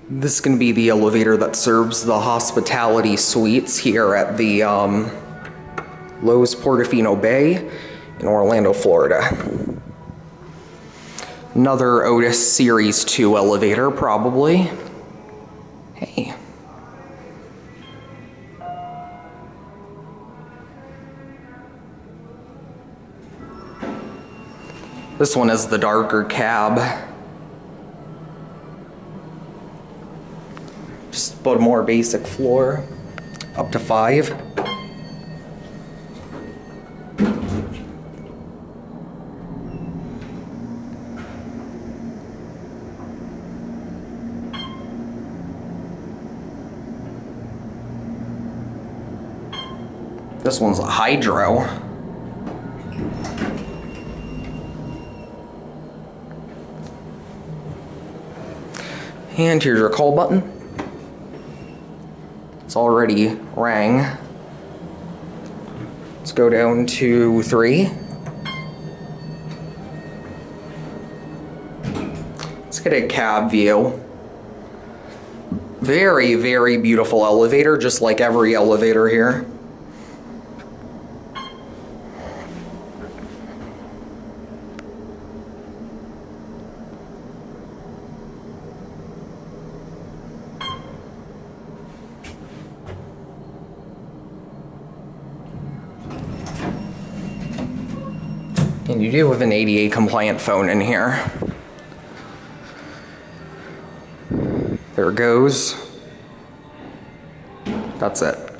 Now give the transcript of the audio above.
This is going to be the elevator that serves the hospitality suites here at the Loews Portofino Bay in Orlando, Florida. Another Otis Series 2 elevator, probably. Hey. This one is the darker cab. Just about a more basic floor, up to 5. This one's a hydro. And here's your call button. It's already rang. Let's go down to 3. Let's get a cab view. Very, very beautiful elevator, just like every elevator here. And you do have an ADA compliant phone in here. There it goes. That's it.